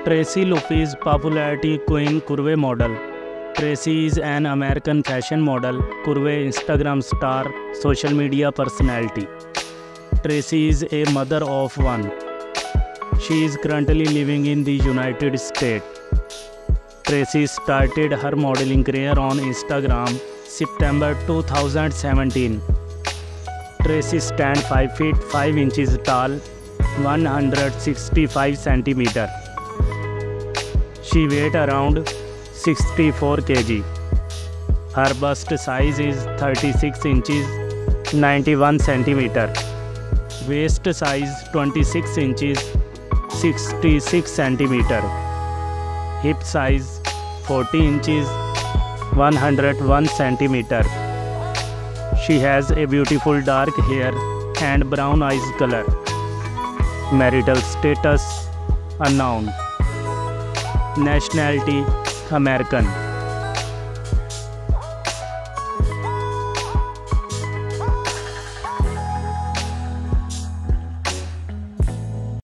Tracy Lopez, popularity queen, curvy model. Tracy is an American fashion model, curvy Instagram star, social media personality. Tracy is a mother of one. She is currently living in the United States. Tracy started her modeling career on Instagram September 2017. Tracy stands 5 feet 5 inches tall, 165 centimeters. She weighs around 64 kg. Her bust size is 36 inches, 91 centimeters. Waist size 26 inches, 66 centimeters. Hip size 40 inches, 101 centimeters. She has a beautiful dark hair and brown eyes color. Marital status unknown. Nationality American.